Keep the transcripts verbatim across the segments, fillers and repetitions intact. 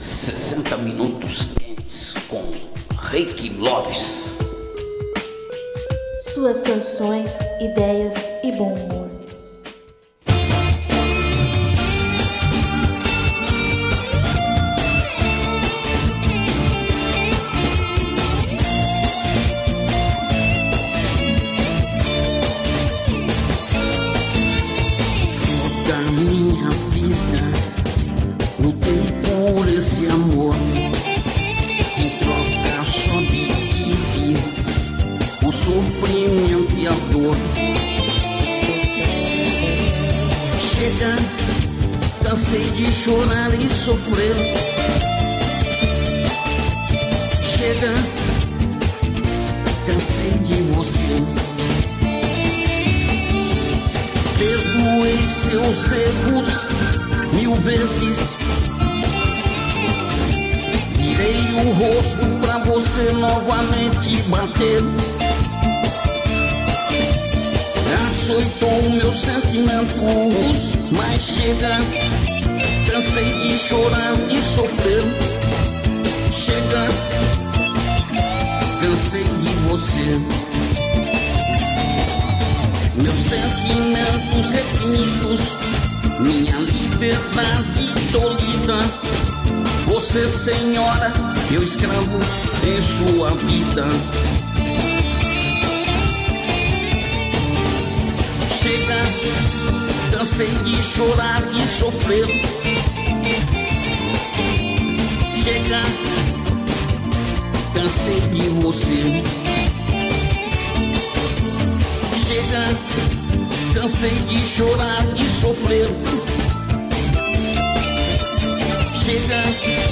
sessenta minutos quentes com Reiki Loves. Suas canções, ideias e bom humor. Toda minha vida lutei por esse amor. Em troca só obtive o sofrimento e a dor. Chega, cansei de chorar e sofrer. Chega, cansei de você. Perdoei seus erros mil vezes. Virei o rosto pra você novamente bater. Açoitou meus sentimentos, mas chega, cansei de chorar e sofrer. Chega, cansei de você. Meus sentimentos reprimidos, minha liberdade tolhida. Você, senhora, eu escravo em sua vida. Chega, cansei de chorar e sofrer. Chega, cansei de você. Chega, cansei de chorar e sofrer. Chega,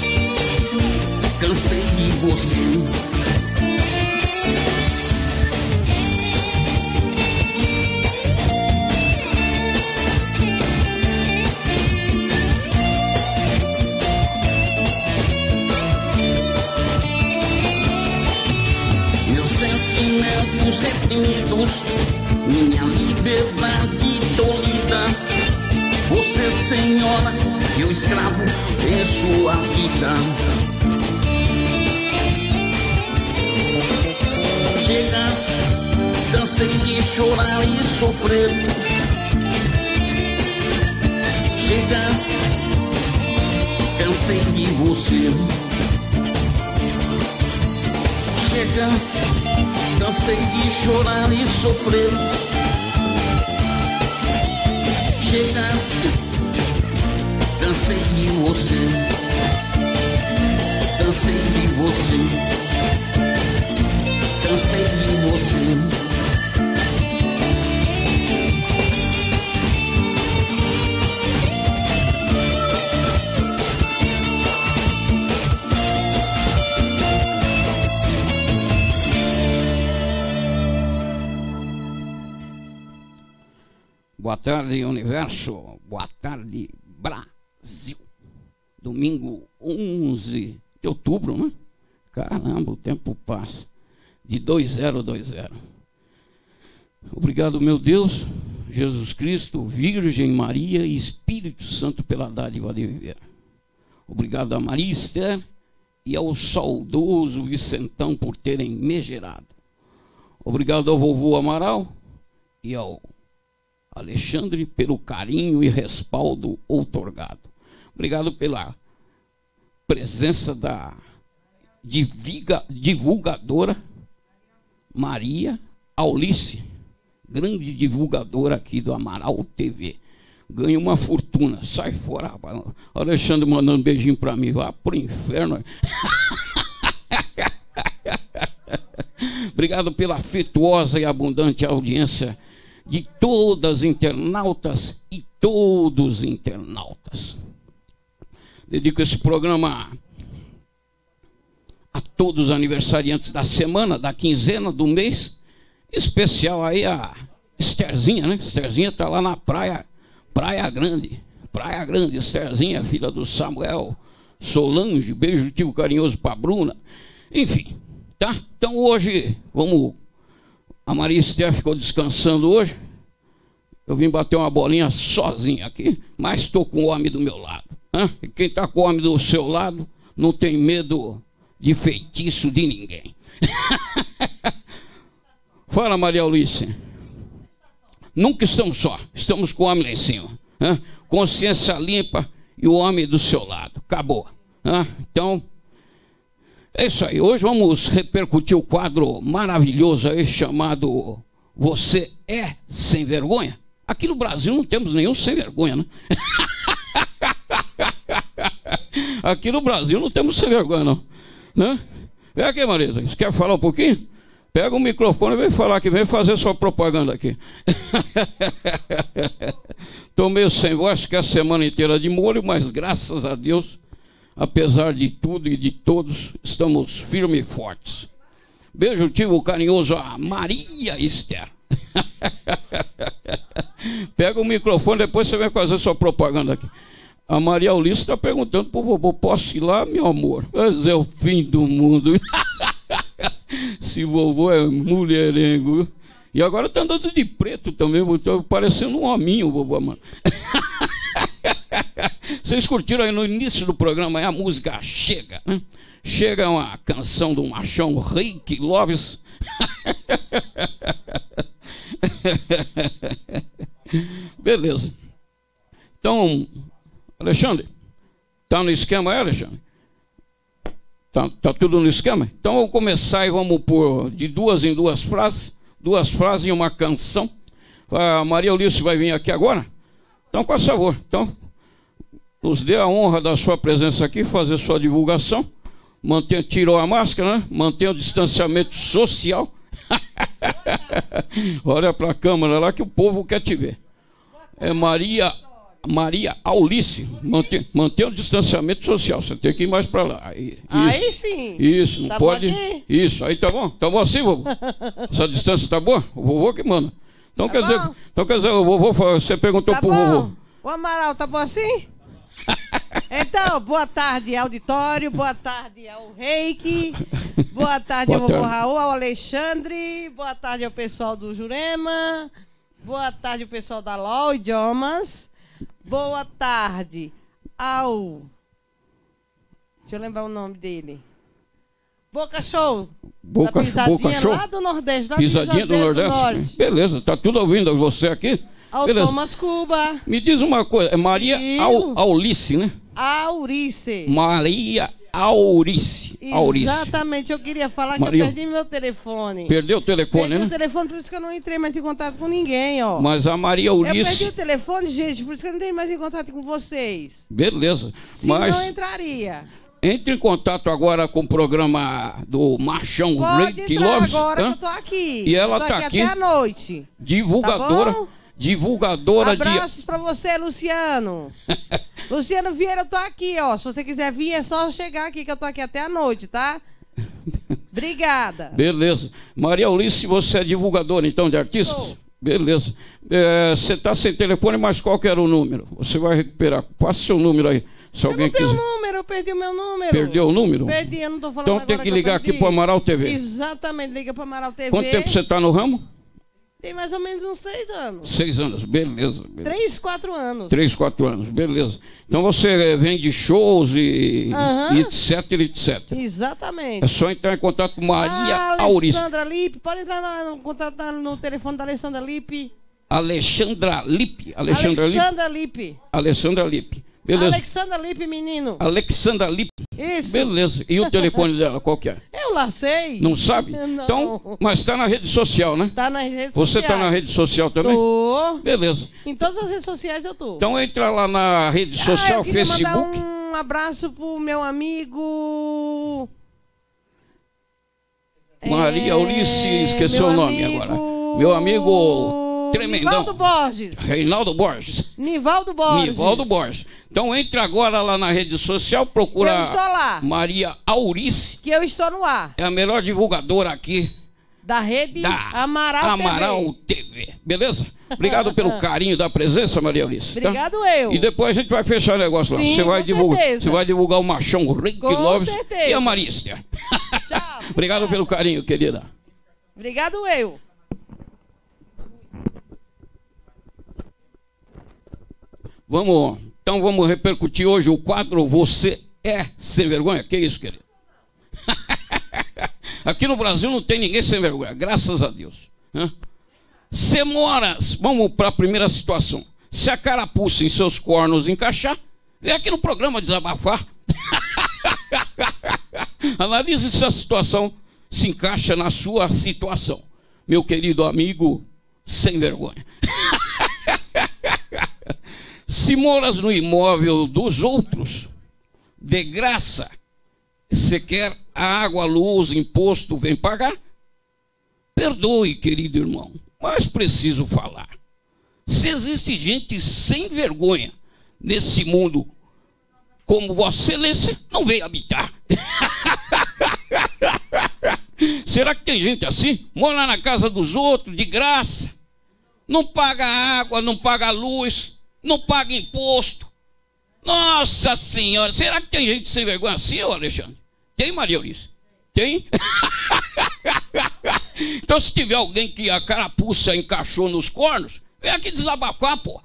cansei de você. Meus sentimentos reprimidos, minha liberdade tolhida. Você, senhora, eu escravo em sua vida. Chega, cansei de chorar e sofrer. Chega, cansei de você. Chega, cansei de chorar e sofrer. Chega, cansei de você. Cansei de você. Cansei de você. Boa tarde, universo. Boa tarde, Brasil. Domingo onze de outubro, né? Caramba, o tempo passa. De dois mil e vinte. Obrigado, meu Deus, Jesus Cristo, Virgem Maria e Espírito Santo pela dádiva de viver. Obrigado a Maria Esther e ao saudoso Vicentão por terem me gerado. Obrigado ao vovô Amaral e ao Alexandre pelo carinho e respaldo outorgado. Obrigado pela presença da diviga, divulgadora Maria Aulice, grande divulgadora aqui do Amaral T V. Ganha uma fortuna. Sai fora, rapaz. Alexandre mandando um beijinho pra mim. Vá pro inferno. Obrigado pela afetuosa e abundante audiência de todas as internautas e todos os internautas. Dedico esse programa a todos os aniversariantes da semana, da quinzena, do mês. Especial aí a Estherzinha, né? Estherzinha tá lá na praia, Praia Grande. Praia Grande, Estherzinha, filha do Samuel Solange. Beijo tio carinhoso pra Bruna. Enfim, tá? Então hoje, vamos... A Maria Esther ficou descansando hoje. Eu vim bater uma bolinha sozinho aqui, mas estou com o homem do meu lado. Hã? E quem está com o homem do seu lado não tem medo de feitiço de ninguém. Fala, Maria Eunice. Nunca estamos só, estamos com o homem lá em cima, né? Consciência limpa e o homem do seu lado. Acabou, né? Então, é isso aí. Hoje vamos repercutir o quadro maravilhoso aí chamado Você é Sem Vergonha? Aqui no Brasil não temos nenhum sem vergonha, né? Aqui no Brasil não temos sem vergonha, não, né? Vem aqui, Marisa, você quer falar um pouquinho? Pega o microfone e vem falar aqui, vem fazer sua propaganda aqui. Estou meio sem voz, que é a semana inteira de molho, mas graças a Deus, apesar de tudo e de todos, estamos firmes e fortes. Beijo tivo carinhoso a Maria Esther. Pega o microfone, depois você vem fazer sua propaganda aqui. A Maria Eunice está perguntando pro vovô, posso ir lá, meu amor? Mas é o fim do mundo. Esse vovô é mulherengo. E agora tá andando de preto também, tô parecendo um hominho, vovô, mano. Vocês curtiram aí no início do programa aí a música Chega, né? Chega é uma canção do machão Rick Loves. Beleza. Então, Alexandre, tá no esquema aí, Alexandre? Tá, tá tudo no esquema? Então vamos começar e vamos por de duas em duas frases, duas frases em uma canção. A Maria Eunice vai vir aqui agora? Então, por favor, então, nos dê a honra da sua presença aqui, fazer sua divulgação. Mantenha, tirou a máscara, né? Mantenha o distanciamento social. Olha para a câmera lá que o povo quer te ver. É Maria Maria Eunice, mantenha, mantenha o distanciamento social. Você tem que ir mais para lá. Aí, aí sim. Isso, não tá pode. Isso, aí tá bom? Tá bom assim, vovô? Essa distância tá boa? O vovô que manda. Então, tá quer, dizer, então quer dizer, o vovô, você perguntou tá pro bom. vovô. O Amaral, tá bom assim? Então, boa tarde, auditório, boa tarde ao Reiki, boa tarde boa ao vovô Raul, ao Alexandre, boa tarde ao pessoal do Jurema, boa tarde ao pessoal da Law Idiomas, boa tarde ao... Deixa eu lembrar o nome dele. Boca Show. Boca, Boca Show. Lá do Nordeste. Lá Pisadinha do Nordeste. Do Norte. Beleza, tá tudo ouvindo você aqui? Ao beleza. Thomas Cuba. Me diz uma coisa, é Maria Eunice, né? Eunice. Maria Eunice. Exatamente, eu queria falar Maria... que eu perdi meu telefone. Perdeu o telefone, perdi né? o telefone, por isso que eu não entrei mais em contato com ninguém, ó. Mas a Maria Eunice... Eu perdi o telefone, gente, por isso que eu não entrei mais em contato com vocês. Beleza. Se mas... não entraria. Entre em contato agora com o programa do Machão Rick Loves. Agora que eu tô aqui. E ela tô tá aqui, aqui até a noite. Divulgadora. Tá divulgadora Abraços de... Abraços pra você, Luciano. Luciano Vieira, eu tô aqui, ó. Se você quiser vir, é só chegar aqui, que eu tô aqui até a noite, tá? Obrigada. Beleza. Maria Eunice, você é divulgadora, então, de artistas? Sou. Beleza. É, você tá sem telefone, mas qual que era o número? Você vai recuperar. Passa seu número aí. Se eu alguém não tenho quiser. número, eu perdi o meu número. Perdeu o número? Perdi, eu não tô falando Então agora tem que ligar que aqui pro Amaral T V. Exatamente, liga pro Amaral T V. Quanto tempo você tá no ramo? Tem mais ou menos uns seis anos. Seis anos, beleza. beleza. Três, quatro anos. Três, quatro anos, beleza. Então você vende shows e, uhum. e etc, etc. Exatamente. É só entrar em contato com Maria ah, Eunice. Alexandra Lippe, pode entrar no contato no telefone da Alexandra Lippe. Alexandra Lippe. Alexandra Alexandra Lippe. Alexandra Lippe. Beleza. Alexandra Lippe, menino. Alexandra Lippe. Isso. Beleza. E o telefone dela, qual que é? Eu lá sei. Não sabe? Não. Então, mas está na rede social, né? Tá na rede social. Você está na rede social também? Tô. Beleza. Em todas as redes sociais eu tô. Então entra lá na rede social, ah, eu queria Facebook. Mandar um abraço pro meu amigo... Maria Eunice, é... esqueceu o nome amigo... agora. Meu amigo... Tremendão. Nivaldo Borges. Reinaldo Borges. Nivaldo Borges. Nivaldo Borges. Então entre agora lá na rede social, procura eu estou lá. Maria Eunice. Que eu estou no ar. É a melhor divulgadora aqui. Da rede da Amaral, Amaral T V. T V. Beleza? Obrigado pelo carinho da presença, Maria Eunice. Obrigado tá? eu. E depois a gente vai fechar o negócio lá. Sim, você vai com divulgar, certeza. Você vai divulgar o Machão Rick com Loves certeza. e a Maria Esther. Tchau. Obrigado pelo carinho, querida. Obrigado eu. Vamos, então vamos repercutir hoje o quadro Você é sem vergonha? Que isso, querido? Aqui no Brasil não tem ninguém sem vergonha, graças a Deus. Você mora, vamos para a primeira situação. Se a carapuça em seus cornos encaixar, vem aqui no programa desabafar. Analise se a situação se encaixa na sua situação, meu querido amigo sem vergonha. Se moras no imóvel dos outros, de graça, você quer a água, a luz, imposto, vem pagar? Perdoe, querido irmão, mas preciso falar. Se existe gente sem vergonha nesse mundo, como Vossa Excelência, não veio habitar. Será que tem gente assim? Mora na casa dos outros, de graça. Não paga água, não paga luz, não paga imposto. Nossa Senhora, será que tem gente sem vergonha assim, ô Alexandre? Tem, Maria Eurice? Tem? Então, se tiver alguém que a carapuça encaixou nos cornos, vem aqui desabafar, pô.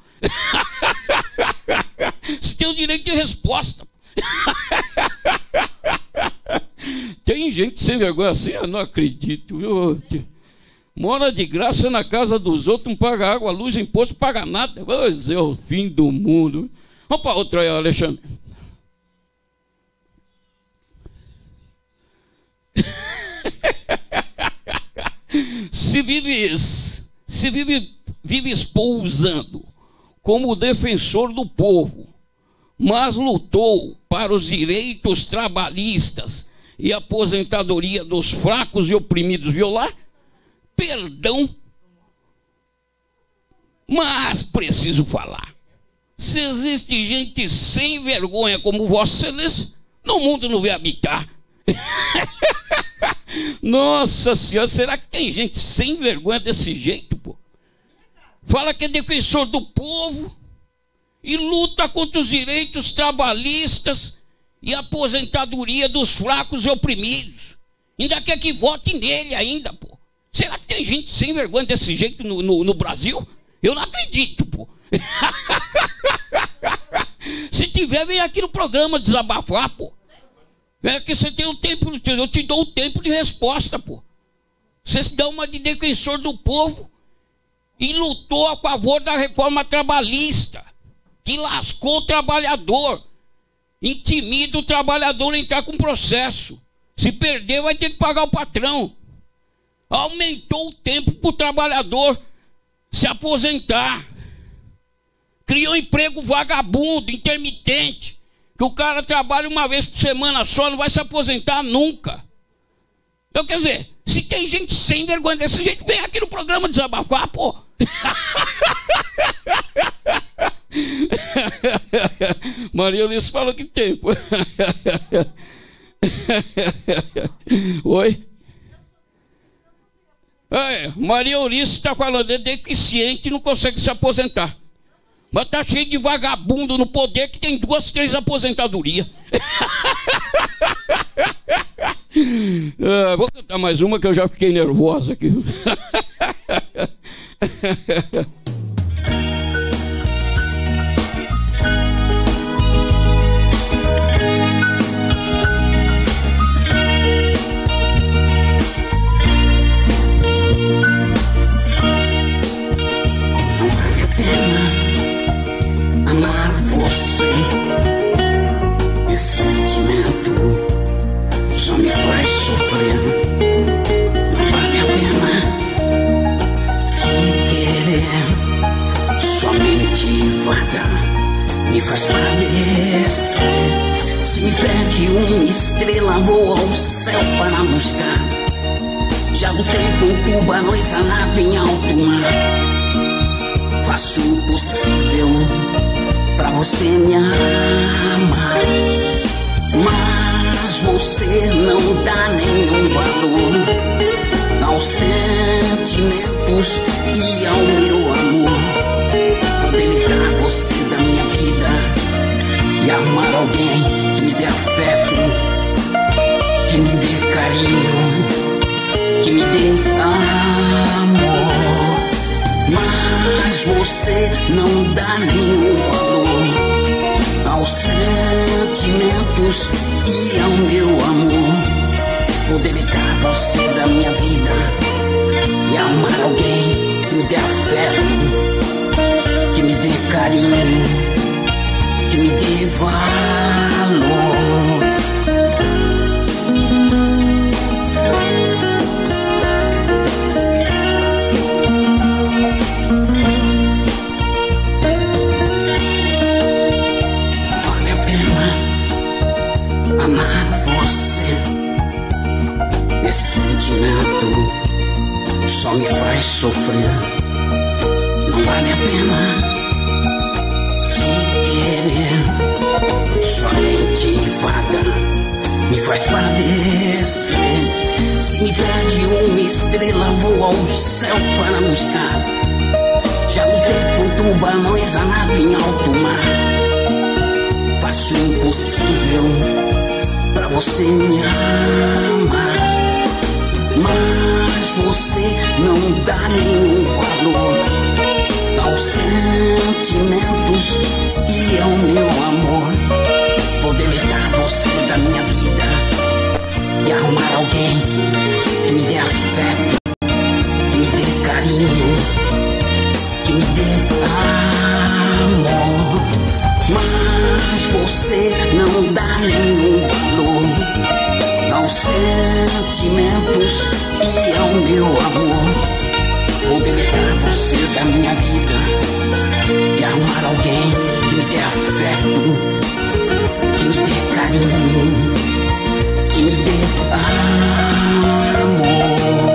Você tem o direito de resposta. Tem gente sem vergonha assim? Eu não acredito. Eu... Mora de graça na casa dos outros, não paga água, luz, imposto, não paga nada. Pois é o fim do mundo. Vamos para outra aí, Alexandre. Se vives, se vive, vives pousando como defensor do povo, mas lutou para os direitos trabalhistas e aposentadoria dos fracos e oprimidos violar, perdão, mas preciso falar. Se existe gente sem vergonha como Vossa Excelência, no mundo não vem habitar. Nossa Senhora, será que tem gente sem vergonha desse jeito, pô? Fala que é defensor do povo e luta contra os direitos trabalhistas e aposentadoria dos fracos e oprimidos. Ainda quer que vote nele ainda, pô. Será que tem gente sem vergonha desse jeito no, no, no Brasil? Eu não acredito, pô. Se tiver, vem aqui no programa desabafar, pô. É que você tem o tempo, eu te dou o tempo de resposta, pô. Você se dá uma de defensor do povo e lutou a favor da reforma trabalhista, que lascou o trabalhador, intimida o trabalhador a entrar com processo. Se perder, vai ter que pagar o patrão. Aumentou o tempo para o trabalhador se aposentar. Criou emprego vagabundo, intermitente, que o cara trabalha uma vez por semana só, não vai se aposentar nunca. Então, quer dizer, se tem gente sem vergonha desse jeito, vem aqui no programa desabafar, pô. Maria Eurice fala que tem, pô. Oi? É, Maria Eurice está falando, é deficiente e não consegue se aposentar. Mas tá cheio de vagabundo no poder que tem duas, três aposentadorias. Ah, vou cantar mais uma que eu já fiquei nervosa aqui. Não vale a pena amar você. Esse sentimento só me faz sofrer. Não vale a pena te querer. Somente vaga me faz padecer. Se me pede uma estrela, vou ao céu para buscar. Já lutei com tubarões, a nave em alto mar. Faço o possível pra você me amar, mas você não dá nenhum valor aos sentimentos e ao meu amor. Poder livrar você da minha vida e amar alguém que me dê afeto, que me dê carinho, que me dê amor. Mas você não dá nenhum valor aos sentimentos sentimentos e ao meu amor. Vou deletar você da minha vida e arrumar alguém que me dê afeto, que me dê carinho, que me dê valor. Vale a pena amar você. Esse sentimento só me faz sofrer. Não vale a pena te querer. Somente fada me faz padecer. Se me perde uma estrela, vou ao céu para buscar. Já lutei com tubarões a nado em alto mar. Faço o impossível pra você me amar, mas você não dá nenhum valor aos sentimentos e ao meu amor. Vou deletar você da minha vida e arrumar alguém que me dê afeto, que me dê carinho, que me dê amor. Mas você não dá nenhum valor aos sentimentos e ao meu amor. Vou deletar você da minha vida e arrumar alguém que me dê afeto, que me dê carinho, que me dê amor.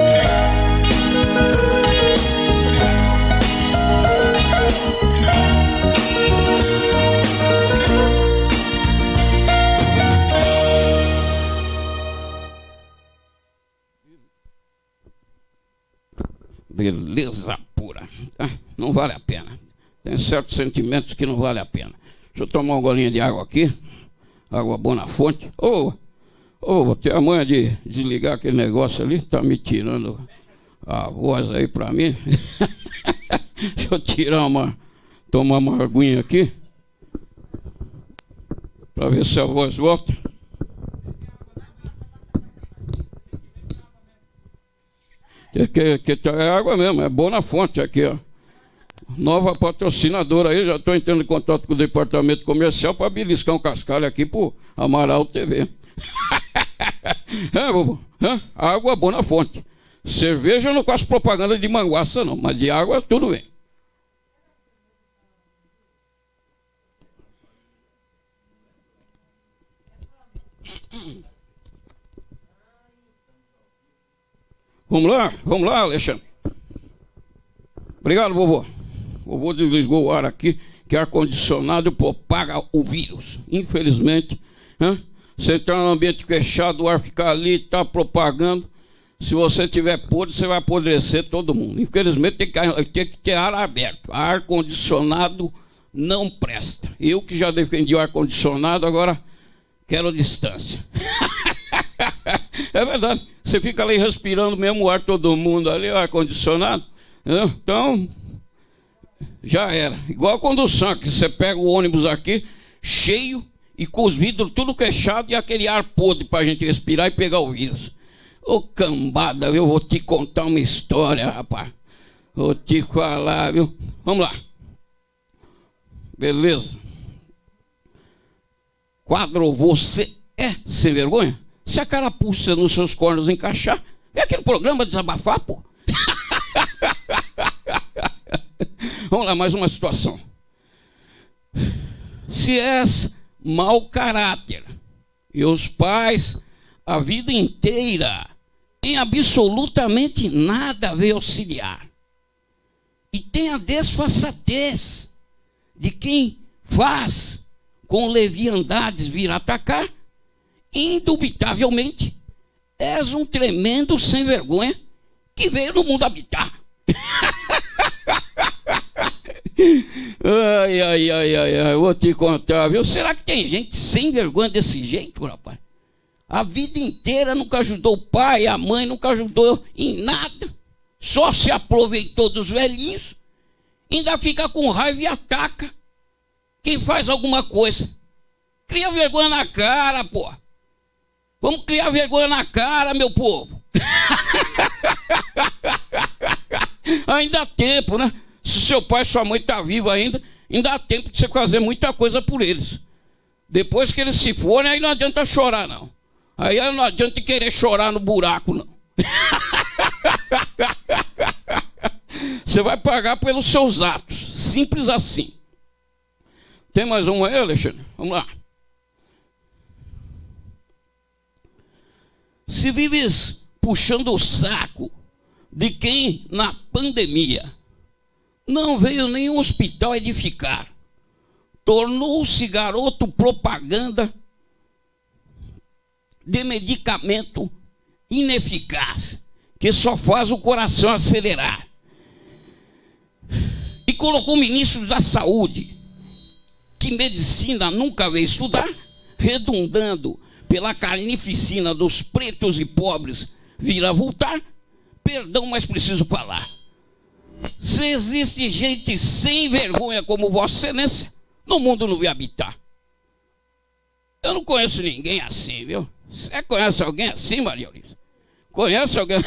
Beleza pura. Ah, não vale a pena. Tem certos sentimentos que não vale a pena. Deixa eu tomar uma golinha de água aqui. Água boa na fonte. Ô, ô, vou ter a manha de desligar aquele negócio ali. Tá me tirando a voz aí pra mim. Deixa eu tirar uma... Tomar uma aguinha aqui. Pra ver se a voz volta. Que, que, que é água mesmo, é boa na fonte aqui, ó. Nova patrocinadora aí, já estou entrando em contato com o departamento comercial para beliscar um cascalho aqui pro Amaral T V. É, vovô, é? Água boa na fonte. Cerveja eu não faço propaganda de manguaça não, mas de água tudo bem. Vamos lá, vamos lá, Alexandre. Obrigado, vovô. Vovô desligou o ar aqui, que ar-condicionado propaga o vírus. Infelizmente, hein? Você entrar num ambiente fechado, o ar ficar ali, está propagando. Se você tiver podre, você vai apodrecer todo mundo. Infelizmente, tem que, tem que ter ar aberto. Ar-condicionado não presta. Eu que já defendi o ar-condicionado, agora quero distância. É verdade. Você fica ali respirando mesmo o ar, todo mundo ali, o ar-condicionado. Então, já era. Igual a condução, que você pega o ônibus aqui, cheio, e com os vidros tudo fechado, e aquele ar podre para a gente respirar e pegar o vírus. Ô cambada, eu vou te contar uma história, rapaz. Vou te falar, viu? Vamos lá. Beleza. Quadro, você é sem vergonha? Se a carapuça nos seus cornos encaixar, é aquele programa de desabafar, pô. Vamos lá, mais uma situação. Se és mau caráter e os pais a vida inteira em absolutamente nada a ver auxiliar, e tem a desfaçatez de quem faz com leviandades vir atacar, indubitavelmente és um tremendo sem vergonha que veio no mundo habitar. Ai, ai, ai, ai, ai, vou te contar, viu? Será que tem gente sem vergonha desse jeito, rapaz? A vida inteira nunca ajudou o pai, a mãe nunca ajudou em nada, só se aproveitou dos velhinhos, ainda fica com raiva e ataca quem faz alguma coisa. Cria vergonha na cara, pô. Vamos criar vergonha na cara, meu povo. Ainda há tempo, né? Se seu pai e sua mãe estão vivos ainda, ainda há tempo de você fazer muita coisa por eles. Depois que eles se forem, aí não adianta chorar, não. Aí não adianta querer chorar no buraco, não. Você vai pagar pelos seus atos. Simples assim. Tem mais um aí, Alexandre? Vamos lá. Se vives puxando o saco de quem na pandemia não veio nenhum hospital edificar, tornou-se garoto propaganda de medicamento ineficaz, que só faz o coração acelerar, e colocou ministros da saúde, que medicina nunca veio estudar, redundando pela carnificina dos pretos e pobres, virá voltar, perdão, mas preciso falar. Se existe gente sem vergonha como Vossa Excelência, no mundo não vai habitar. Eu não conheço ninguém assim, viu? Você conhece alguém assim, Maria Eulícia? Conhece alguém?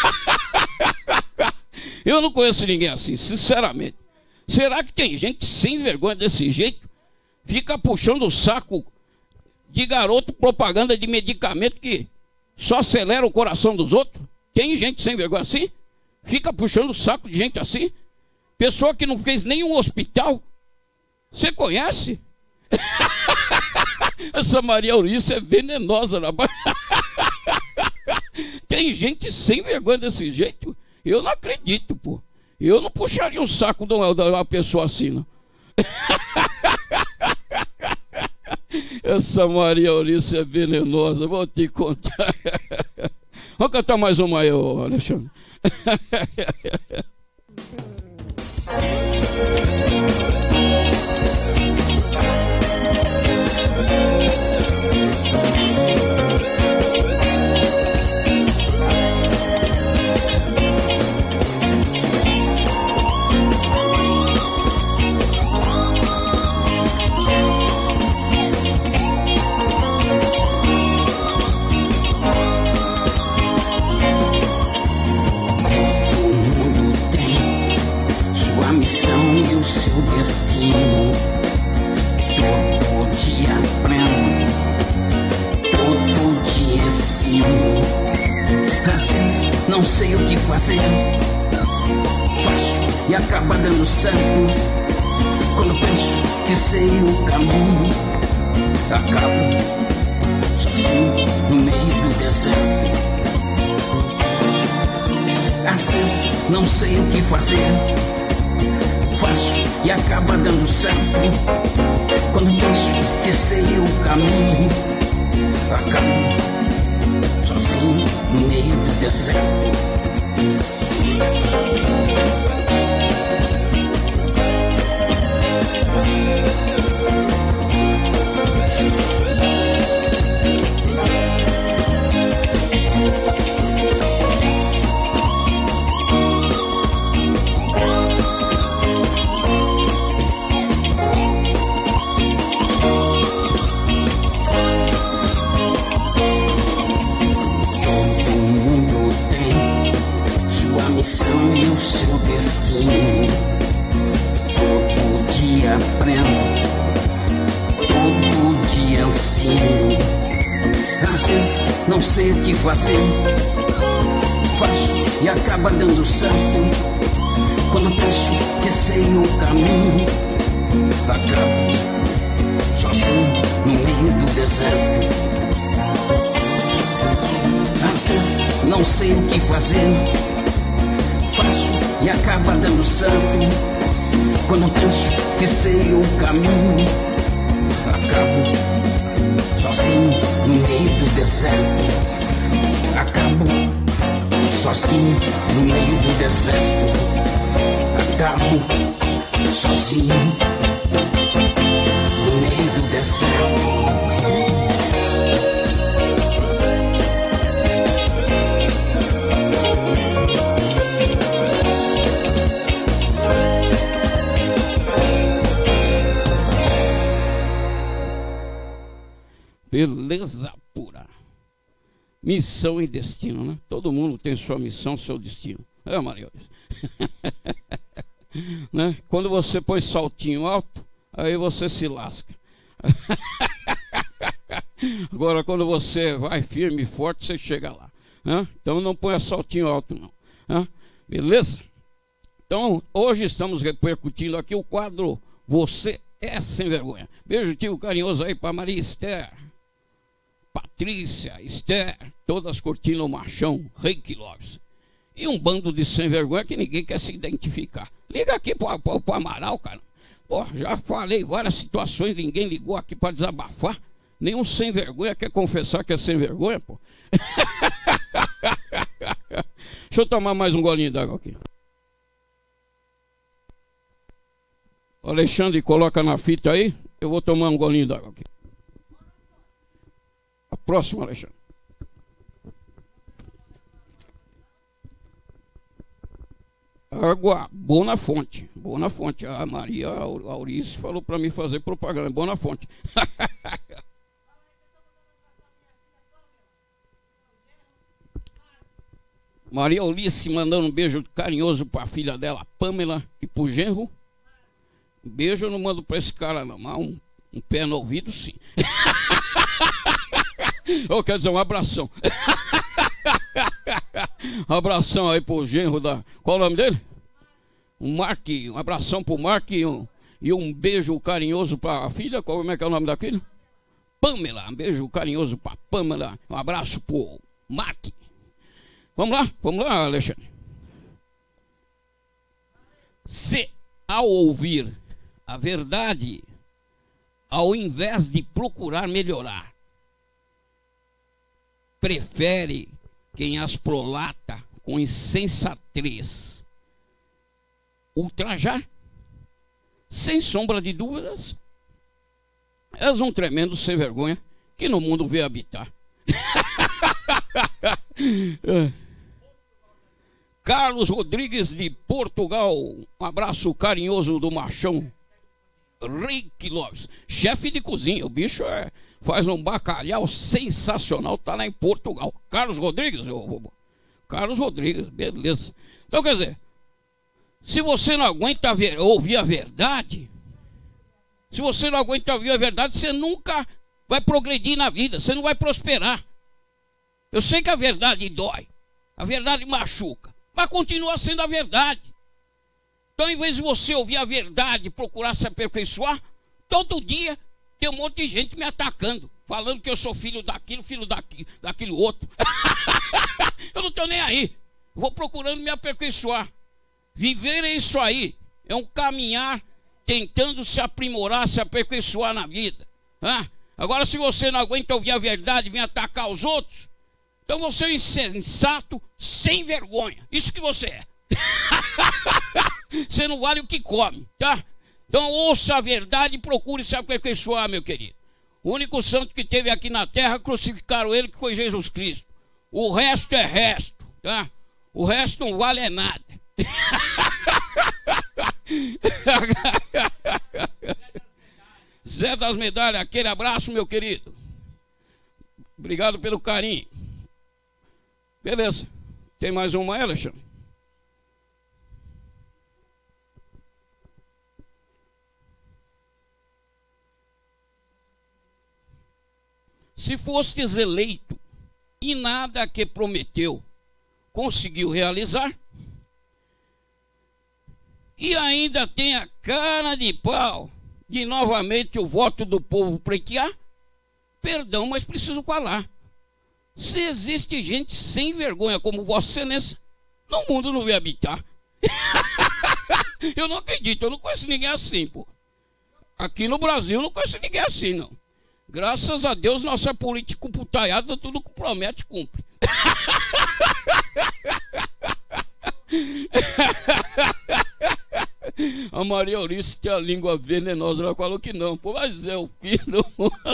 Eu não conheço ninguém assim, sinceramente. Será que tem gente sem vergonha desse jeito? Fica puxando o saco de garoto propaganda de medicamento que só acelera o coração dos outros? Tem gente sem vergonha assim? Fica puxando o saco de gente assim? Pessoa que não fez nenhum hospital? Você conhece? Essa Maria Eulícia é venenosa, rapaz. Tem gente sem vergonha desse jeito? Eu não acredito, pô. Eu não puxaria um saco de uma, de uma pessoa assim, não. Essa Maria Eulícia é venenosa, vou te contar. Vamos cantar mais uma aí, Alexandre. Missão e o seu destino. Todo dia aprendo, todo dia ensino. Às vezes não sei o que fazer, faço e acaba dando certo. Quando penso que sei o caminho, acabo sozinho no meio do deserto. Às vezes não sei o que fazer, faço e acaba dando certo. Quando penso que sei o caminho, acabo sozinho no meio do deserto. Missão e o seu destino. Todo dia aprendo, todo dia ensino. Às vezes não sei o que fazer, faço e acaba dando certo. Quando penso que sei o caminho, acabo sozinho no meio do deserto. Às vezes não sei o que fazer, faço e acaba dando certo. Quando penso que sei o caminho, acabo sozinho no meio do deserto. Acabo sozinho no meio do deserto. Acabo sozinho no meio do deserto. Beleza pura. Missão e destino, né? Todo mundo tem sua missão, seu destino. É, Maria. Né? Quando você põe saltinho alto, aí você se lasca. Agora, quando você vai firme e forte, você chega lá. Né? Então, não põe saltinho alto, não. Né? Beleza? Então, hoje estamos repercutindo aqui o quadro Você é Sem Vergonha. Beijo, tio carinhoso aí para Maria Esther, Patrícia, Esther, todas curtindo o machão, Reiki Loves. E um bando de sem vergonha que ninguém quer se identificar. Liga aqui para o Amaral, cara. Pô, já falei várias situações, ninguém ligou aqui para desabafar. Nenhum sem vergonha quer confessar que é sem vergonha, pô. Deixa eu tomar mais um golinho d'água aqui. O Alexandre, coloca na fita aí. Eu vou tomar um golinho d'água aqui. A próxima, Alexandre. Água boa na fonte. Boa na fonte. A Maria Aurice falou para mim fazer propaganda. Boa na fonte. Maria Ulice mandando um beijo carinhoso para a filha dela, Pamela, e para o genro. Um beijo eu não mando para esse cara não, mas um, um pé no ouvido sim. Ou quer dizer, um abração. Um abração aí pro genro da... Qual o nome dele? Um Mark, um abração pro Mark e um, e um beijo carinhoso para a filha. Qual é que é o nome da filha? Pamela, um beijo carinhoso para Pamela. Um abraço pro Mark. Vamos lá, vamos lá, Alexandre. Se ao ouvir a verdade, ao invés de procurar melhorar, prefere quem as prolata com insensatez, ultrajar, sem sombra de dúvidas, és um tremendo sem vergonha que no mundo vê habitar. Carlos Rodrigues de Portugal, um abraço carinhoso do machão Rick Loves, chefe de cozinha. O bicho é, faz um bacalhau sensacional, tá lá em Portugal. Carlos Rodrigues, eu, Carlos Rodrigues, beleza. Então quer dizer, se você não aguenta ver, ouvir a verdade, se você não aguenta ouvir a verdade, você nunca vai progredir na vida, você não vai prosperar. Eu sei que a verdade dói, a verdade machuca, mas continua sendo a verdade. Então, em vez de você ouvir a verdade e procurar se aperfeiçoar, todo dia tem um monte de gente me atacando, falando que eu sou filho daquilo, filho daquilo, daquilo outro. Eu não estou nem aí, vou procurando me aperfeiçoar. Viver é isso aí, é um caminhar tentando se aprimorar, se aperfeiçoar na vida. Ah, agora, se você não aguenta ouvir a verdade e vem atacar os outros, então você é um insensato, sem vergonha. Isso que você é. Você não vale o que come, tá? Então ouça a verdade e procure se aperfeiçoar, meu querido. O único santo que teve aqui na terra, crucificaram ele, que foi Jesus Cristo. O resto é resto, tá? O resto não vale nada. Zé das Medalhas, aquele abraço, meu querido. Obrigado pelo carinho. Beleza. Tem mais uma, Alexandre? Se fostes eleito e nada que prometeu conseguiu realizar, e ainda tem a cara de pau de novamente o voto do povo pleitear, perdão, mas preciso falar. Se existe gente sem vergonha como Vossa Excelência, no mundo não vai habitar. Eu não acredito, eu não conheço ninguém assim, pô. Aqui no Brasil eu não conheço ninguém assim, não. Graças a Deus, nossa política putaiada, tudo que promete, cumpre. A Maria Eurice tem a língua venenosa, ela falou que não. Pô, mas é o filho.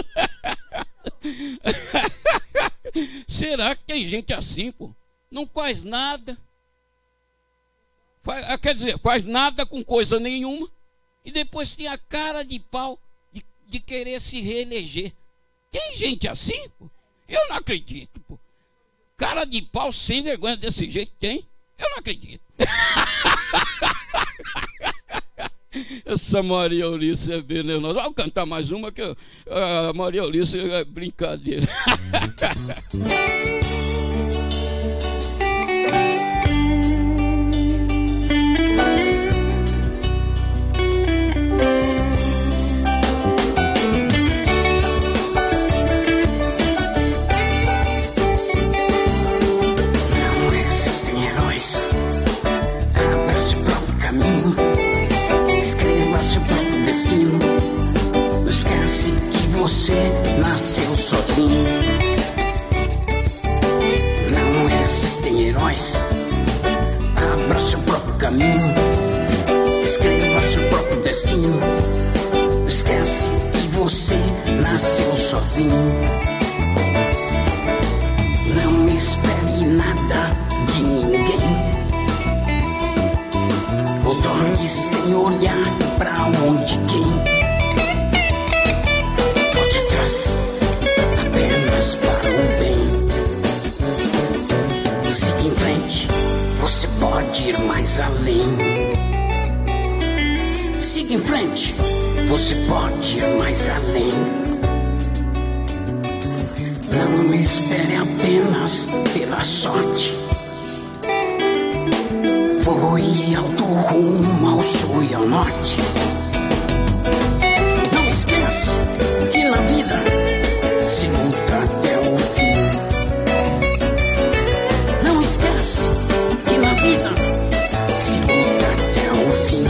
Será que tem gente assim, pô? Não faz nada. Faz, quer dizer, faz nada com coisa nenhuma. E depois tem a cara de pau de, de querer se reeleger. Tem gente assim, pô? Eu não acredito, pô. Cara de pau sem vergonha desse jeito tem? Eu não acredito. Essa Maria Ulisse é venenosa. Vou cantar mais uma que eu, a Maria Ulisse é brincadeira. Destino. Não esquece que você nasceu sozinho. Não existem heróis. Abra seu próprio caminho. Escreva seu próprio destino. Não esquece que você nasceu sozinho. Não espere nada de ninguém. Otorgue sem olhar pra onde quem. Volte atrás, apenas para o bem. Siga em frente, você pode ir mais além. Siga em frente, você pode ir mais além. Não espere apenas pela sorte. Voe alto rumo ao sul e ao norte. Não esquece que na vida se luta até o fim. Não esquece que na vida se luta até o fim.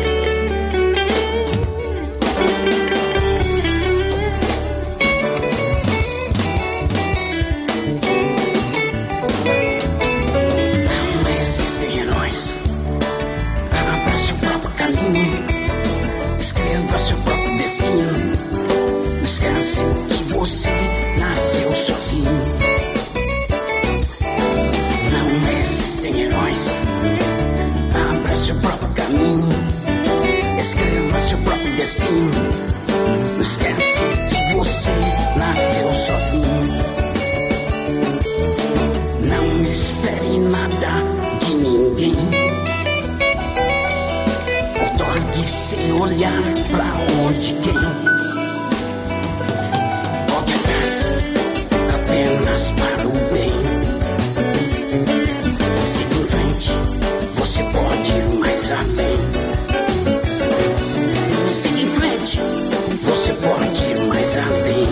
Não existem heróis. Abra seu próprio caminho. Escreva seu próprio destino. Não esquece que você nasceu sozinho. Não existem heróis. Abra seu próprio caminho. Escreva seu próprio destino. Não esquece que você nasceu sozinho. Não espere nada de ninguém. Otorgue sem olhar pra onde quem. Volte atrás, apenas para o bem. Siga em frente, você pode ir mais além. Siga em frente, você pode ir mais além.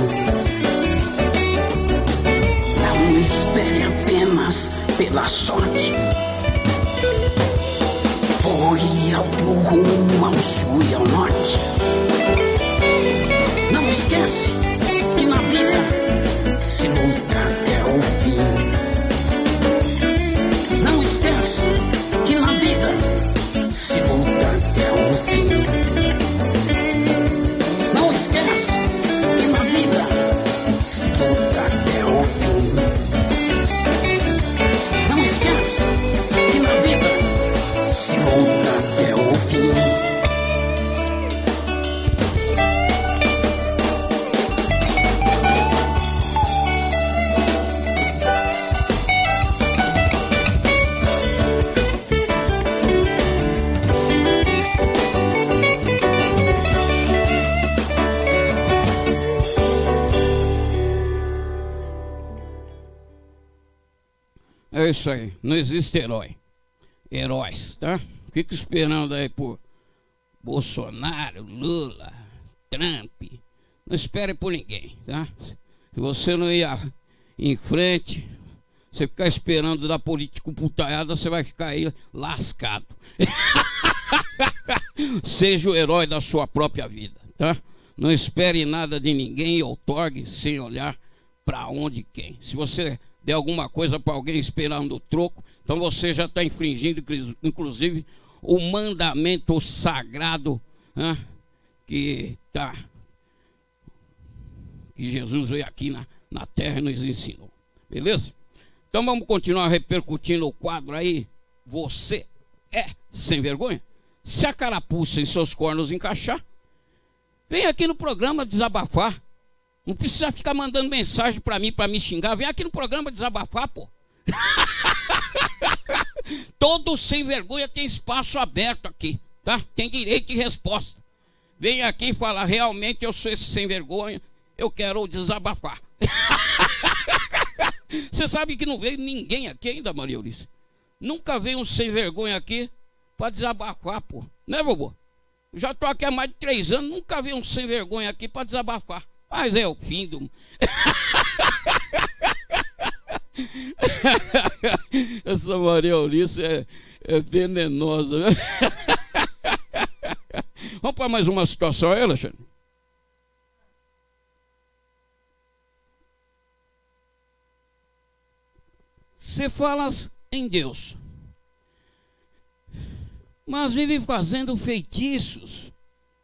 Não espere apenas pela sorte. Voe alto rumo ao sul e ao norte. Não esquece que na vida se luta até o fim. Não esquece que na vida se luta até o fim. Não esquece que na vida se luta até o fim. Não esquece que na vida se luta até o fim. É isso aí, não existe herói. Heróis, tá? Fica esperando aí por Bolsonaro, Lula, Trump. Não espere por ninguém, tá? Se você não ir em frente, você ficar esperando da política putaiada, você vai ficar aí lascado. Seja o herói da sua própria vida, tá? Não espere nada de ninguém e outorgue sem olhar para onde quem. Se você der alguma coisa para alguém esperando o troco, então você já está infringindo, inclusive, o mandamento sagrado, né, que tá, que Jesus veio aqui na, na terra e nos ensinou. Beleza? Então vamos continuar repercutindo o quadro aí. Você é sem vergonha? Se a carapuça em seus cornos encaixar, vem aqui no programa desabafar. Não precisa ficar mandando mensagem para mim, para me xingar. Vem aqui no programa desabafar, pô. Todo sem vergonha tem espaço aberto aqui, tá? Tem direito de resposta. Vem aqui e fala, realmente eu sou esse sem vergonha, eu quero desabafar. Você sabe que não veio ninguém aqui ainda, Maria Eurice? Nunca veio um sem vergonha aqui para desabafar, pô. Né, vovô? Eu já tô aqui há mais de três anos, nunca veio um sem vergonha aqui para desabafar. Mas é o fim do... Essa Maria Eurice é, é venenosa. Vamos para mais uma situação aí, Alexandre? Você fala em Deus, mas vive fazendo feitiços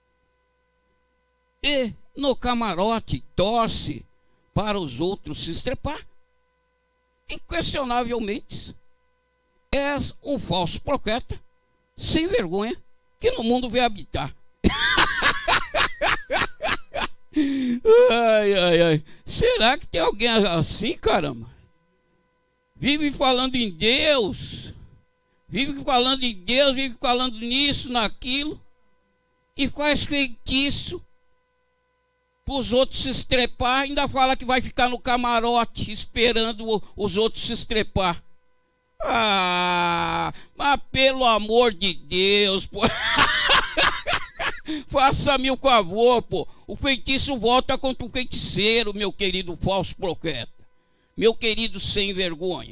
e no camarote torce para os outros se estrepar. Inquestionavelmente és um falso profeta sem vergonha que no mundo veio habitar. Ai, ai, ai. Será que tem alguém assim, caramba? Vive falando em Deus, vive falando em Deus, vive falando nisso, naquilo, e faz feitiço para os outros se estrepar, ainda fala que vai ficar no camarote esperando os outros se estrepar. Ah, mas pelo amor de Deus, pô. Faça-me o favor, pô. O feitiço volta contra o feiticeiro, meu querido falso profeta. Meu querido sem vergonha.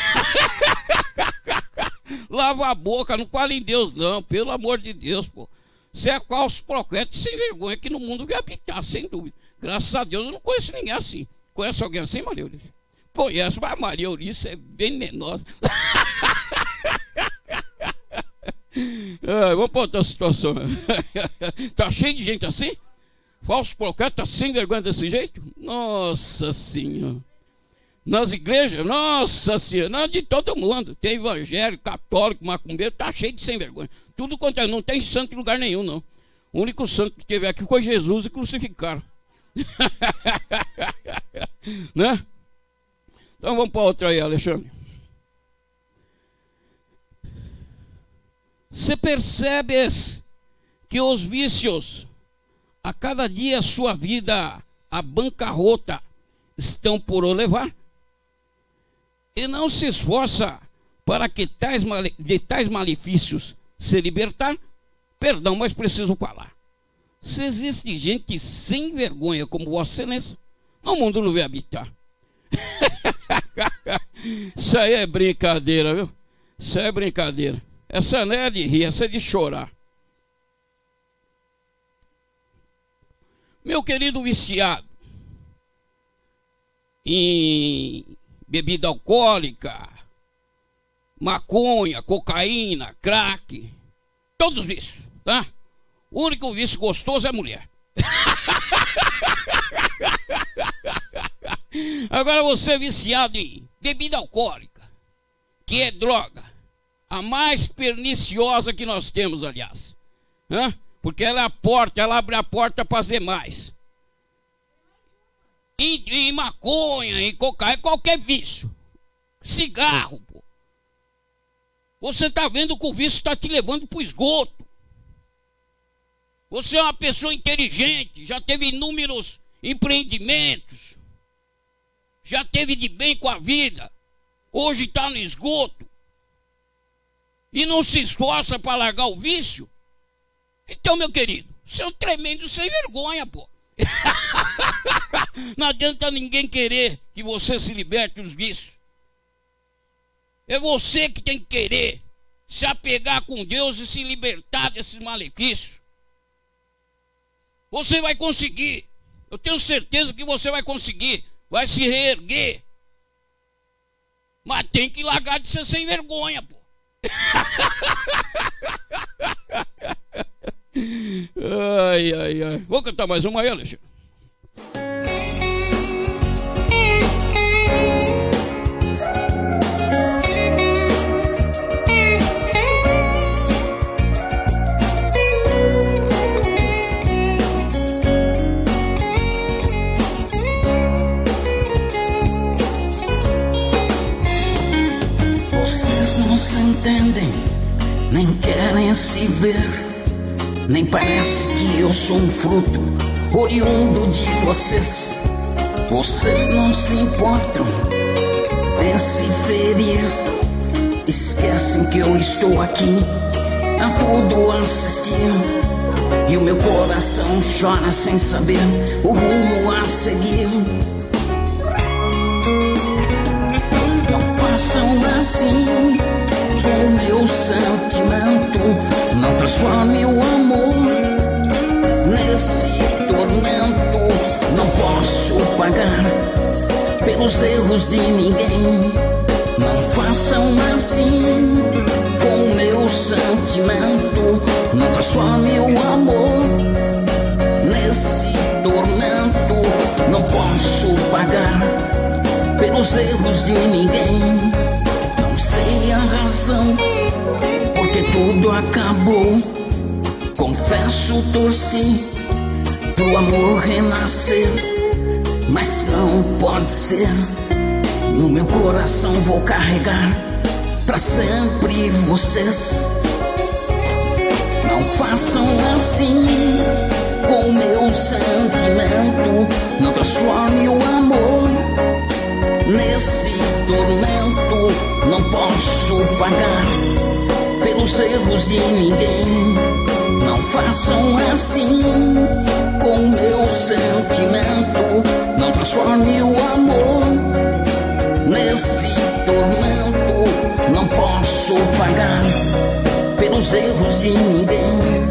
Lava a boca, não fala em Deus não, pelo amor de Deus, pô. Você é falso profeta sem vergonha que no mundo vai habitar, sem dúvida. Graças a Deus eu não conheço ninguém assim. Conhece alguém assim, Maria Eurice? Conheço, mas Maria Eurice é venenosa. Ah, vamos para outra situação. Tá cheio de gente assim? Falso profeta sem vergonha desse jeito? Nossa Senhora. Nas igrejas, nossa senhora, não, de todo mundo. Tem evangélico, católico, macumbeiro, tá cheio de sem vergonha. Tudo quanto é, não tem santo em lugar nenhum, não. O único santo que teve aqui foi Jesus e crucificaram. Né? Então vamos para outra aí, Alexandre. Você percebes que os vícios, a cada dia sua vida, a bancarrota, estão por o levar? E não se esforça para que tais male... de tais malefícios se libertar? Perdão, mas preciso falar. Se existe gente sem vergonha como Vossa Excelência, no mundo não vai habitar. Isso aí é brincadeira, viu? Isso aí é brincadeira. Essa não é de rir, essa é de chorar. Meu querido viciado em bebida alcoólica, maconha, cocaína, crack, todos vícios, tá? O único vício gostoso é a mulher. Agora você é viciado em bebida alcoólica, que é droga, a mais perniciosa que nós temos, aliás, né? Porque ela é a porta, ela abre a porta para as demais. Em, em maconha, em cocaína, qualquer vício. Cigarro, pô. Você está vendo que o vício está te levando para o esgoto. Você é uma pessoa inteligente, já teve inúmeros empreendimentos, já teve de bem com a vida, hoje está no esgoto e não se esforça para largar o vício. Então, meu querido, você é um tremendo sem vergonha, pô. Não adianta ninguém querer que você se liberte dos vícios. É você que tem que querer se apegar com Deus e se libertar desses malefícios. Você vai conseguir. Eu tenho certeza que você vai conseguir. Vai se reerguer. Mas tem que largar de ser sem vergonha, pô. Ai, ai, ai. Vou cantar mais uma aí, Alexandre. entendem, nem querem se ver. Nem parece que eu sou um fruto oriundo de vocês. Vocês não se importam em se ferir. Esquecem que eu estou aqui a tudo assistir. E o meu coração chora sem saber o rumo a seguir. Não façam assim com o meu sentimento. Não transforme o amor nesse tormento. Não posso pagar pelos erros de ninguém. Não façam assim com o meu sentimento. Não transforme o amor nesse tormento. Não posso pagar pelos erros de ninguém. Não sei a razão porque tudo acabou. Confesso, torci pro amor renascer, mas não pode ser. No meu coração vou carregar pra sempre vocês. Não façam assim com o meu sentimento. Não transforme o amor nesse tormento. Não posso pagar pelos erros de ninguém. Não façam assim com o meu sentimento. Não transforme o amor nesse tormento. Não posso pagar pelos erros de ninguém.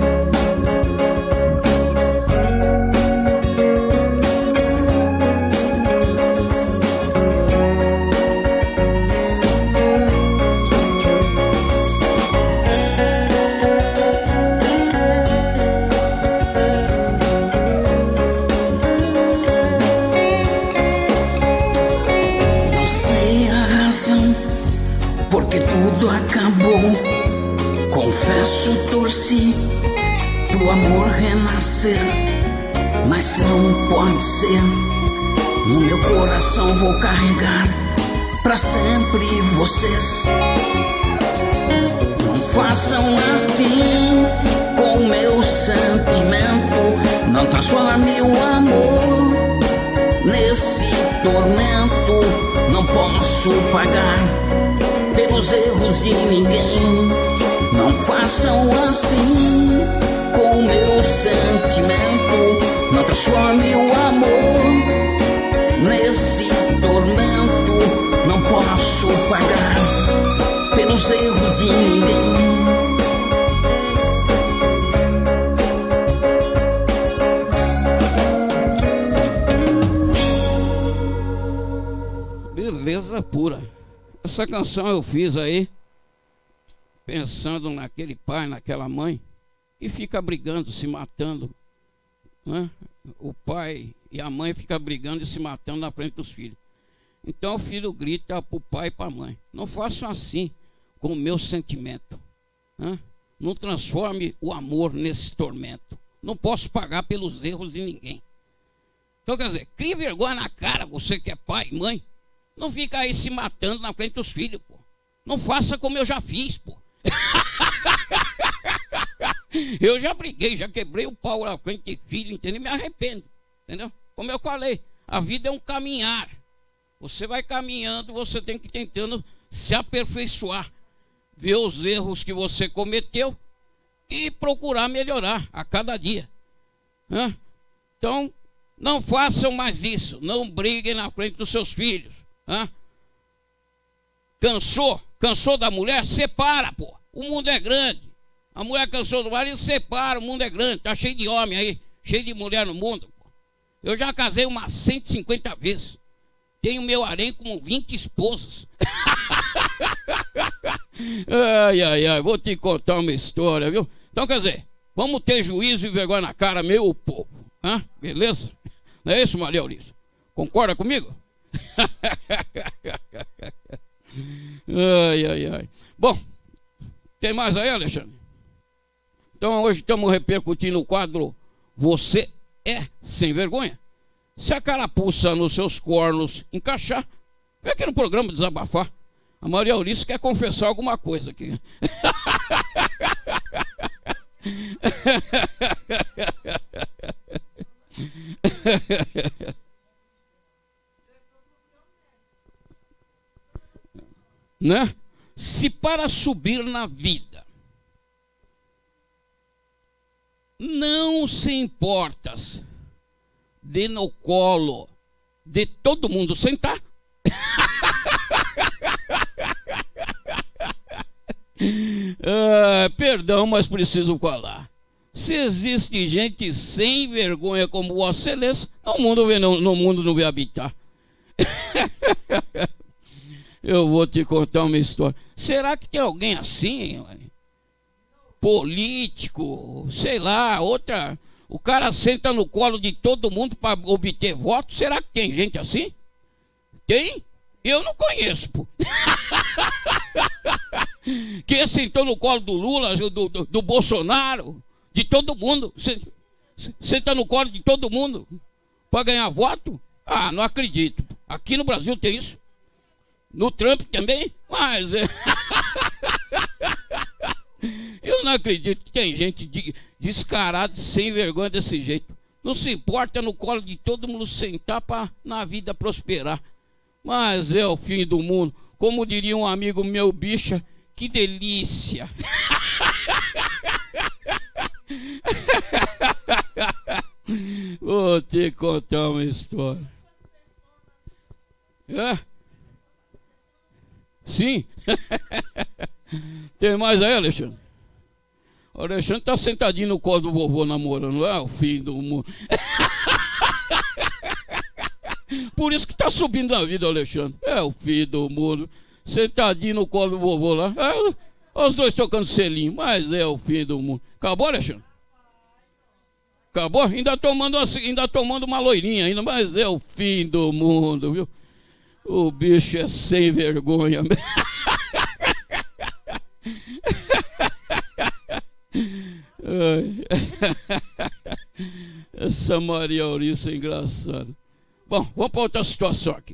Porque tudo acabou. Confesso, torci pro amor renascer, mas não pode ser. No meu coração vou carregar pra sempre vocês. Não façam assim com o meu sentimento. Não transforme o amor nesse tormento. Não posso pagar pelos erros de ninguém. Não façam assim com o meu sentimento. Não transforme o amor nesse tormento. Não posso pagar pelos erros de ninguém. Beleza pura. Essa canção eu fiz aí pensando naquele pai, naquela mãe que fica brigando, se matando, né? O pai e a mãe ficam brigando e se matando na frente dos filhos. Então o filho grita para o pai e para a mãe: não façam assim com o meu sentimento, né? Não transforme o amor nesse tormento. Não posso pagar pelos erros de ninguém. Então, quer dizer, crie vergonha na cara, você que é pai e mãe. Não fica aí se matando na frente dos filhos, pô. Não faça como eu já fiz, pô. Eu já briguei, já quebrei o pau na frente de filho, entendeu? Me arrependo, entendeu? Como eu falei, a vida é um caminhar. Você vai caminhando, você tem que ir tentando se aperfeiçoar, ver os erros que você cometeu e procurar melhorar a cada dia, né? Então, não façam mais isso. Não briguem na frente dos seus filhos. Hã? Cansou? Cansou da mulher? Separa, pô. O mundo é grande. A mulher cansou do marido, separa. O mundo é grande. Tá cheio de homem aí, cheio de mulher no mundo, pô. Eu já casei umas cento e cinquenta vezes. Tenho meu harém com vinte esposas. Ai, ai, ai. Vou te contar uma história, viu? Então, quer dizer, vamos ter juízo e vergonha na cara, meu povo. Hã? Beleza? Não é isso, Maria Aurício? Concorda comigo? Ai, ai, ai. Bom, tem mais aí, Alexandre? Então hoje estamos repercutindo o quadro Você é Sem Vergonha? Se a carapuça nos seus cornos encaixar, vem aqui no programa desabafar. A Maria Eurice quer confessar alguma coisa aqui. Né? Se para subir na vida não se importas de no colo de todo mundo sentar, ah, perdão, mas preciso falar. Se existe gente sem vergonha como Vossa Excelência, no mundo, no, no mundo não vê habitar. Eu vou te contar uma história. Será que tem alguém assim? Político, sei lá, outra. O cara senta no colo de todo mundo para obter votos. Será que tem gente assim? Tem? Eu não conheço, pô. Quem sentou no colo do Lula, do, do, do Bolsonaro, de todo mundo. Senta no colo de todo mundo para ganhar voto? Ah, não acredito. Aqui no Brasil tem isso. No Trump também? Mas é... eu não acredito que tem gente de, descarada, sem vergonha desse jeito. Não se importa no colo de todo mundo sentar para na vida prosperar. Mas é o fim do mundo. Como diria um amigo meu, bicha, que delícia. Vou te contar uma história. É? Sim. Tem mais aí, Alexandre? O Alexandre tá sentadinho no colo do vovô namorando. É o fim do mundo. Por isso que tá subindo na vida, Alexandre. É o fim do mundo. Sentadinho no colo do vovô lá. É, os dois tocando selinho. Mas é o fim do mundo. Acabou, Alexandre? Acabou? Ainda tomando, ainda tomando uma loirinha ainda. Mas é o fim do mundo, viu? O bicho é sem vergonha. Essa Maria Eurice é engraçada. Bom, vamos para outra situação aqui.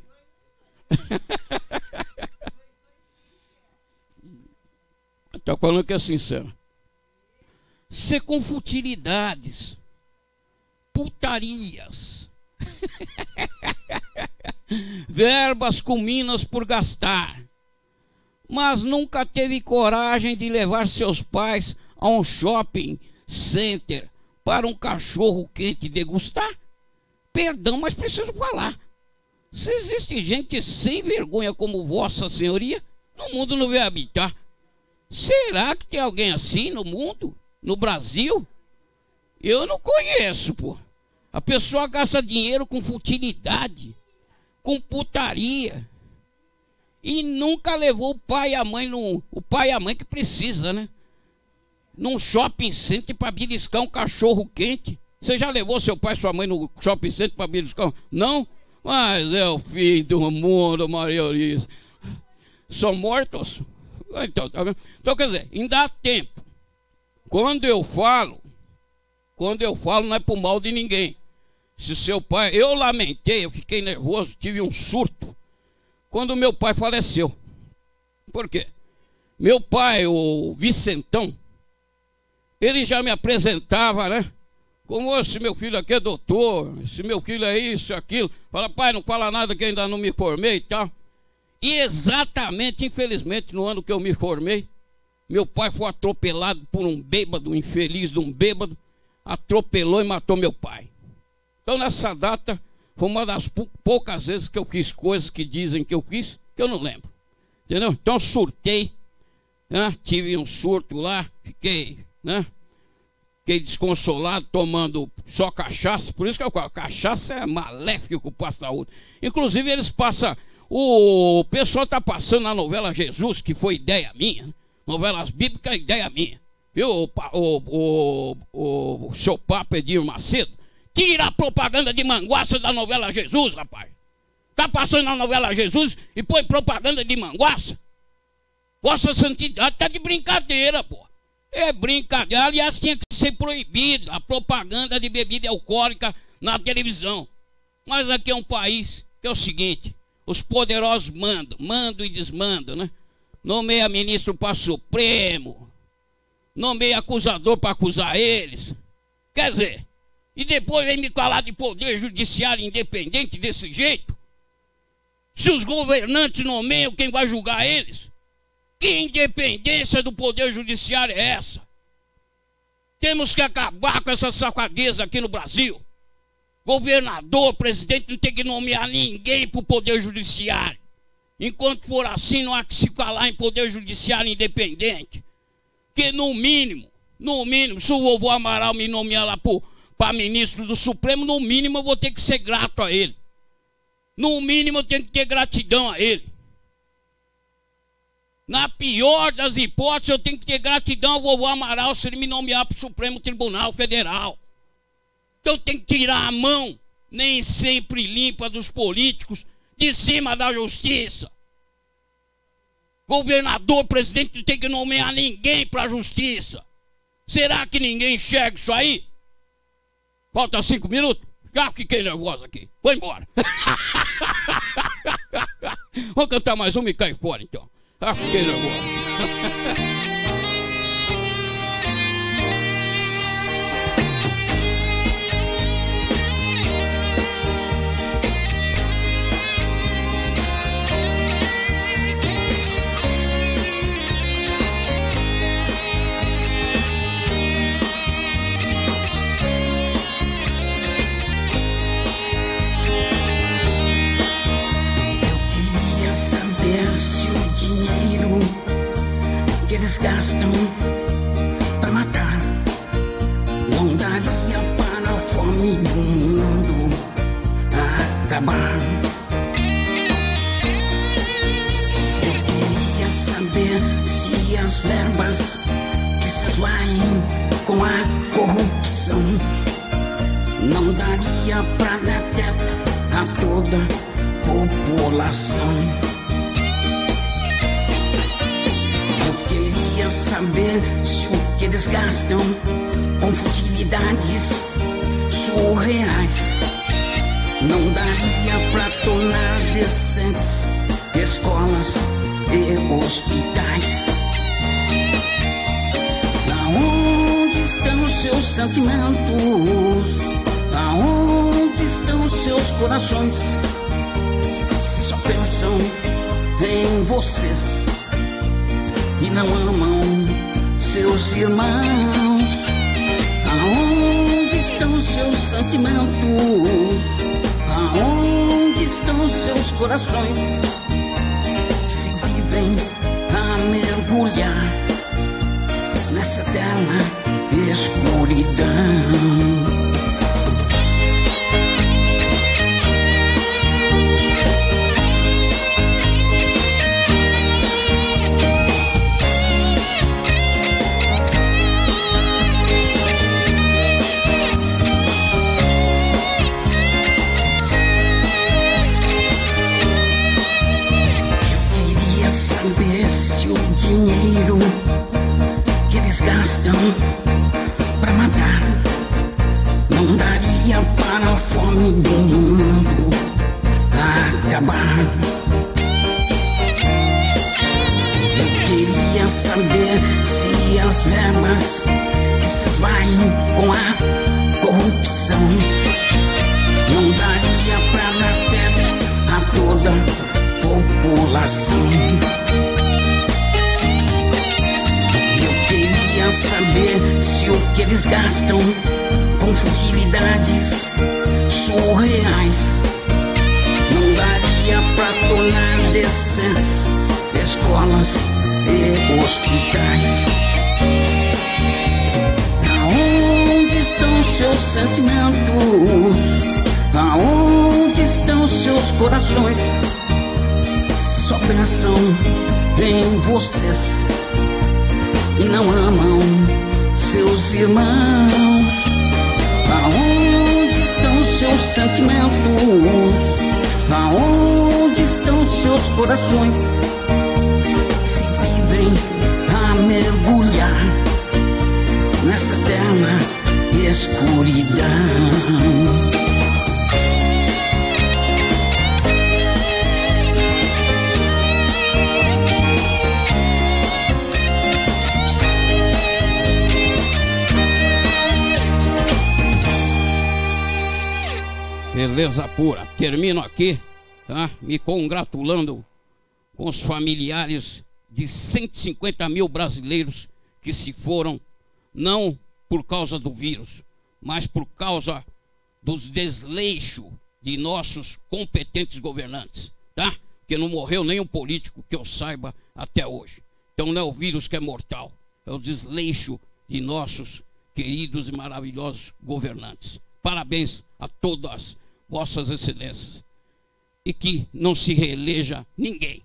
Estou falando que é sincero. Ser com futilidades, putarias, verbas com minas por gastar, mas nunca teve coragem de levar seus pais a um shopping center para um cachorro quente degustar? Perdão, mas preciso falar. Se existe gente sem vergonha como Vossa Senhoria, no mundo não vê habitar. Será que tem alguém assim no mundo? No Brasil? Eu não conheço, pô. A pessoa gasta dinheiro com futilidade, com putaria, e nunca levou o pai e a mãe, no, o pai e a mãe que precisa, né? Num shopping center para beliscar um cachorro quente. Você já levou seu pai e sua mãe no shopping center para beliscar? Não? Mas é o fim do mundo, Maria Eurice. São mortos? Então, tá vendo? Então, quer dizer, ainda há tempo. Quando eu falo, quando eu falo não é por mal de ninguém. Se seu pai... Eu lamentei, eu fiquei nervoso, tive um surto quando meu pai faleceu. Por quê? Meu pai, o Vicentão, ele já me apresentava, né? Como esse meu filho aqui é doutor, esse meu filho é isso, aquilo. Fala, pai, não fala nada que ainda não me formei e tal. E exatamente, infelizmente, no ano que eu me formei, meu pai foi atropelado por um bêbado, infeliz de um bêbado, atropelou e matou meu pai. Então nessa data, foi uma das poucas vezes que eu fiz coisas que dizem que eu fiz, que eu não lembro. Entendeu? Então surtei, né? Tive um surto lá, fiquei, né? Fiquei desconsolado, tomando só cachaça. Por isso que eu falo, cachaça é maléfico para a saúde. Inclusive eles passam, o pessoal está passando na novela Jesus, que foi ideia minha, né? Novelas bíblicas, ideia minha. Viu, o, o, o, o, o seu Papa Edir Macedo? Tira a propaganda de manguaça da novela Jesus, rapaz. Tá passando na novela Jesus e põe propaganda de manguaça? Vossa Santidade tá de brincadeira, pô. É brincadeira. Aliás, tinha que ser proibido a propaganda de bebida alcoólica na televisão. Mas aqui é um país que é o seguinte: Os poderosos mandam, mandam e desmandam, né? Nomeia ministro para Supremo, nomeia acusador para acusar eles. Quer dizer, e depois vem me falar de poder judiciário independente desse jeito? Se os governantes nomeiam, quem vai julgar eles? Que independência do poder judiciário é essa? Temos que acabar com essa safadeza aqui no Brasil. Governador, presidente não tem que nomear ninguém para o poder judiciário. Enquanto for assim, não há que se falar em poder judiciário independente. Que no mínimo, no mínimo, se o vovô Amaral me nomear lá para ministro do Supremo, no mínimo eu vou ter que ser grato a ele. No mínimo eu tenho que ter gratidão a ele. Na pior das hipóteses, eu tenho que ter gratidão ao vovô Amaral se ele me nomear para o Supremo Tribunal Federal. Então tem que tirar a mão, nem sempre limpa, dos políticos, de cima da justiça. Governador, presidente, não tem que nomear ninguém para a justiça. Será que ninguém enxerga isso aí? Falta cinco minutos? Já fiquei nervoso aqui. Vou embora. Vou cantar mais uma e cair fora, então. Já fiquei nervoso. Eles gastam para matar, não daria para a fome do mundo acabar. Eu queria saber se as verbas que se esvaem com a corrupção não daria para dar teto a toda a população. Queria saber se o que eles gastam com futilidades surreais não daria pra tornar decentes escolas e hospitais. Aonde estão os seus sentimentos? Aonde estão os seus corações? Se só pensam em vocês e não amam seus irmãos. Aonde estão os seus sentimentos? Aonde estão os seus corações? Se vivem a mergulhar nessa eterna escuridão. Dinheiro que eles gastam pra matar não daria para a fome do mundo acabar. Eu queria saber se as verbas que se esvaem com a corrupção não daria pra dar teto a toda a população. Queria saber se o que eles gastam com futilidades surreais não daria pra tornar decentes escolas e hospitais. Aonde estão seus sentimentos? Aonde estão seus corações? Só pensam em vocês e não amam seus irmãos. Aonde estão seus sentimentos? Aonde estão seus corações? Se vivem a mergulhar nessa eterna escuridão. Beleza pura. Termino aqui, tá? Me congratulando com os familiares de cento e cinquenta mil brasileiros que se foram, não por causa do vírus, mas por causa dos desleixos de nossos competentes governantes, tá? Que não morreu nenhum político que eu saiba até hoje. Então não é o vírus que é mortal, é o desleixo de nossos queridos e maravilhosos governantes. Parabéns a todas vossas excelências. E que não se reeleja ninguém.